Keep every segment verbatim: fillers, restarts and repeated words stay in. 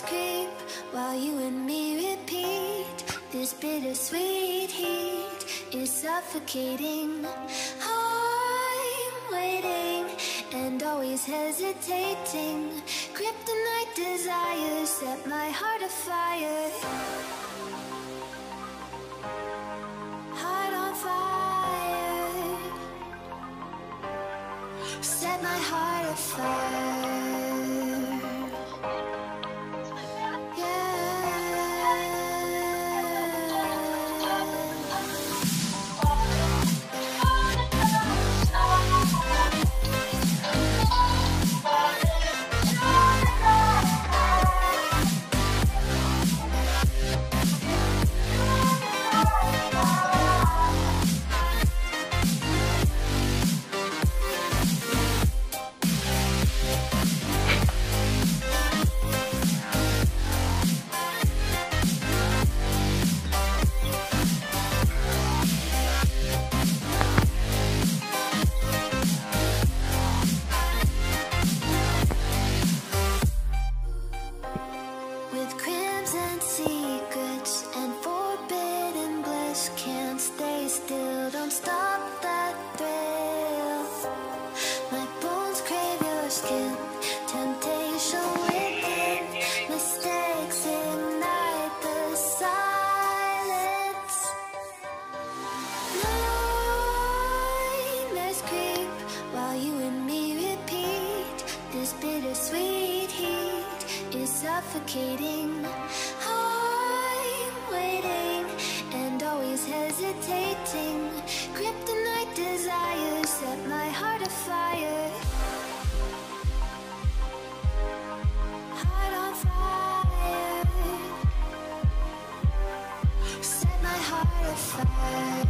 Loneliness creep while you and me repeat. This bittersweet heat is suffocating. I'm waiting and always hesitating. Kryptonite desires set my heart afire. Heart on fire. Set my heart afire. Suffocating. I'm waiting and always hesitating. Kryptonite desires set my heart afire. Heart on fire. Set my heart afire.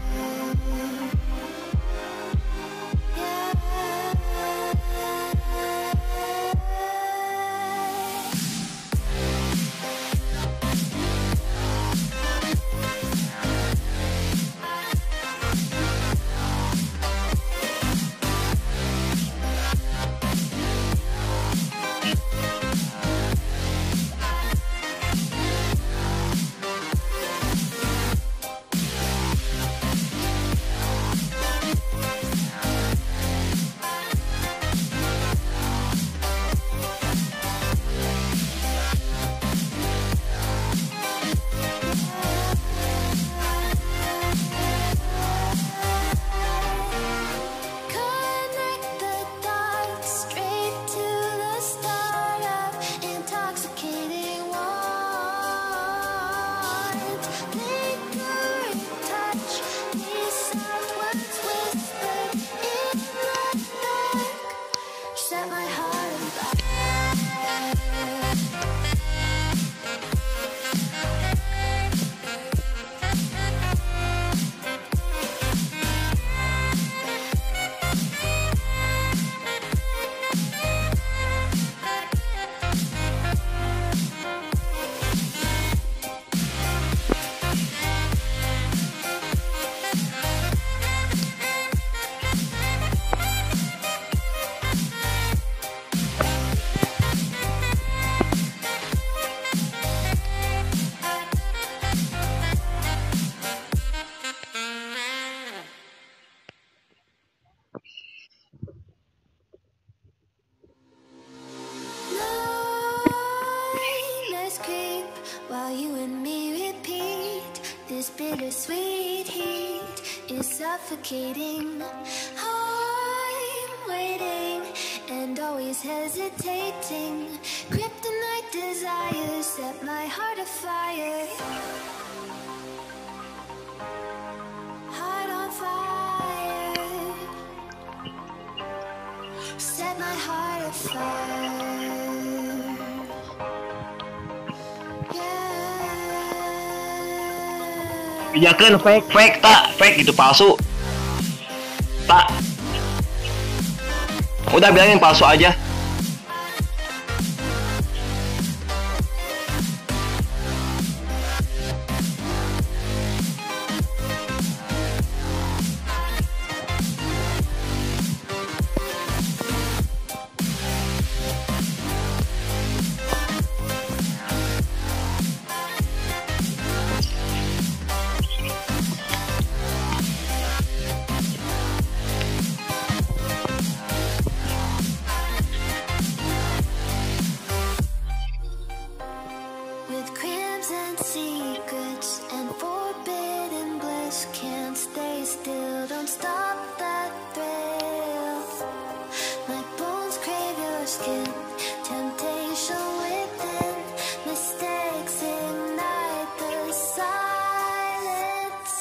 While you and me repeat, this bittersweet heat is suffocating. I'm waiting and always hesitating. Kryptonite desires set my heart afire. Heart on fire. Set my heart afire. Kerjakan fake, fake tak, fake itu palsu. Tak. Udah bilangin palsu aja. skin. Temptation within, mistakes ignite the silence.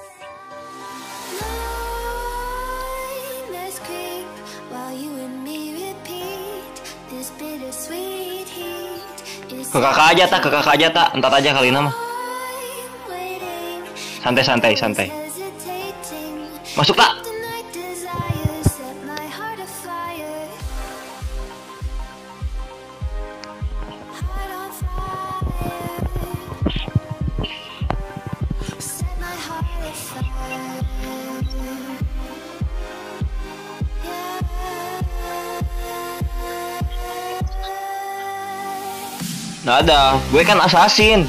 Nightmares creep while you and me repeat. This bittersweet heat is Ke kakak aja tak, ke kakak aja tak. Entar aja kali nama. waiting. Santai santai santai. Hesitating. Masuk tak. Tonight desire set my heart afire. Heart on fire. Set my heart afire. Yeah. Nggak ada, gue kan assassin.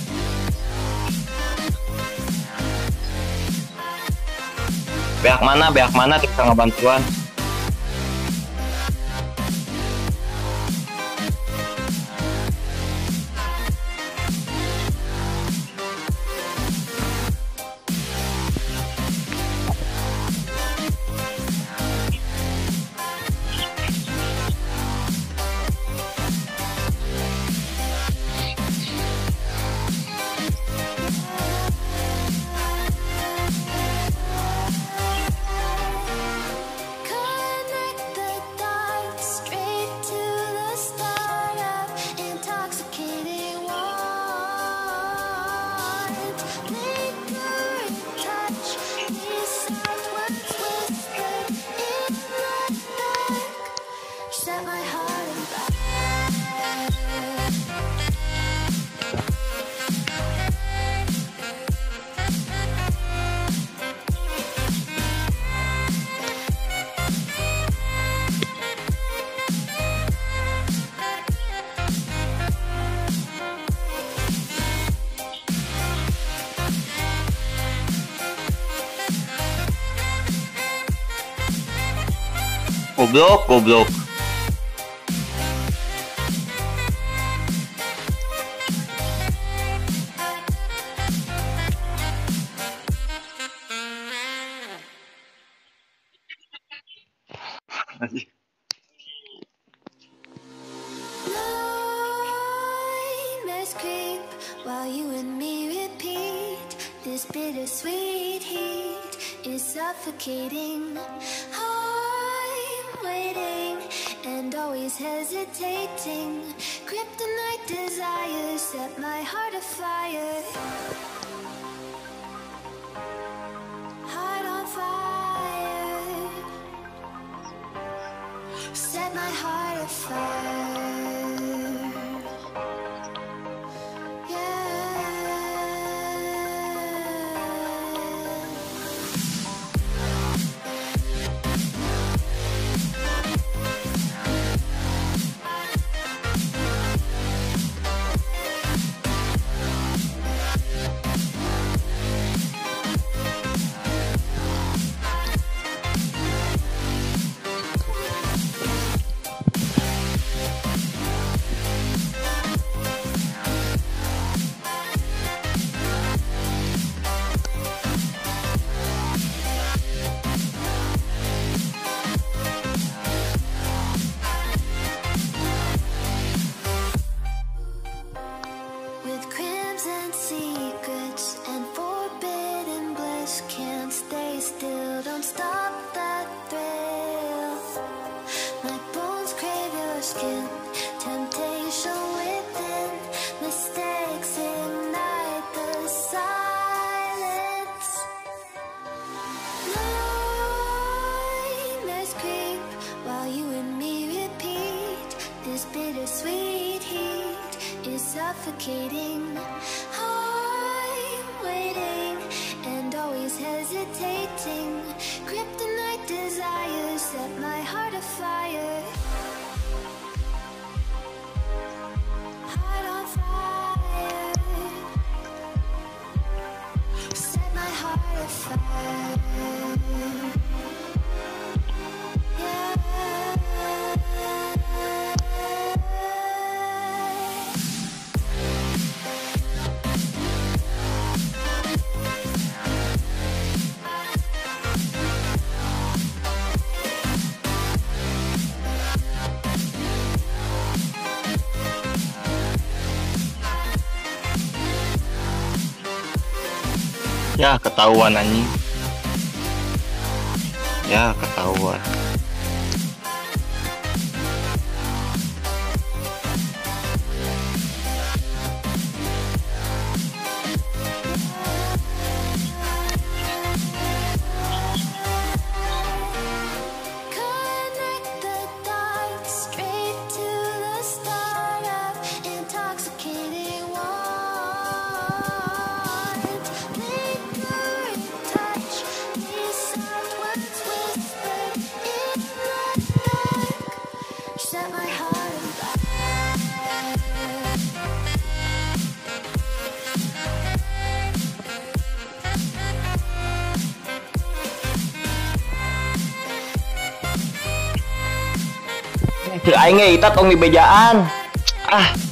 Beak mana, beak mana kita ngebantuan. Connect the dots straight to the start of intoxicating warmth. Lingering touch, these soft words whispered in the dark. Set my heart on fire. Goblok, goblok. Nightmares creep while you and me repeat. This bittersweet heat is suffocating. I'm waiting and always hesitating. Kryptonite desires set my heart afire. Heart on fire. Set my heart afire. With crimson secrets and forbidden bliss, can't stay still, don't stop that thrill. My bones crave your skin, temptation within, mistakes ignite the silence. Nightmares creep while you and me repeat. This bittersweet heat is suffocating. I'm waiting and always hesitating. Kryptonite desires set my heart afire. Heart on fire. Set my heart afire. Yeah. Ya ketahuan anjing. Ya ketahuan. Connect the dots straight to the start of intoxicating want. Lingering touch, these soft words whispered in the dark. Set my heart on fire. Cek aing ge itat ong di bejaan. Ah.